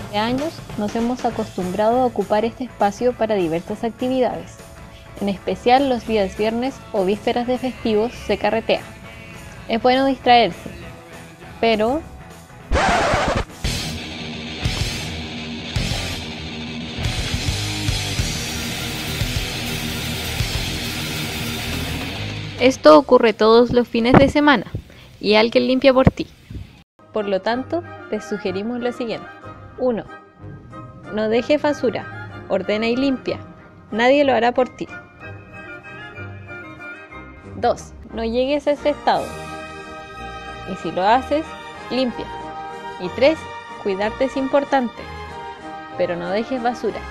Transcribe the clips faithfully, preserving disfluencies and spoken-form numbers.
Durante años nos hemos acostumbrado a ocupar este espacio para diversas actividades. En especial los días viernes o vísperas de festivos se carretea. Es bueno distraerse, pero esto ocurre todos los fines de semana y alguien limpia por ti. Por lo tanto, te sugerimos lo siguiente. uno. No dejes basura, ordena y limpia. Nadie lo hará por ti. dos. No llegues a ese estado. Y si lo haces, limpia. Y tres. Cuidarte es importante, pero no dejes basura.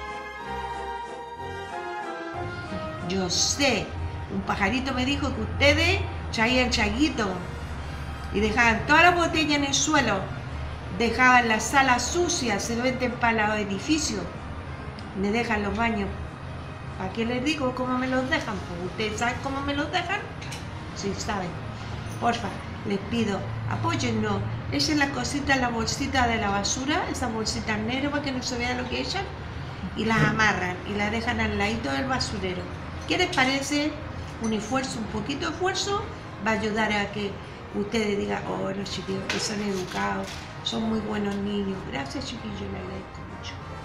Yo sé, un pajarito me dijo que ustedes traían chaguito y dejaban todas las botellas en el suelo, dejaban las salas sucias, se venden para los edificios, me dejan los baños. ¿Para qué les digo cómo me los dejan? Pues ustedes saben cómo me los dejan. Sí, saben. Porfa, les pido, apóyennos. Echen las cositas en la bolsita de la basura, esas bolsitas negras para que no se vea lo que echan, y las amarran y las dejan al ladito del basurero. ¿Qué les parece? Un esfuerzo, un poquito de esfuerzo va a ayudar a que ustedes digan, oh, los chiquillos que son educados, son muy buenos niños. Gracias, chiquillos, les agradezco mucho.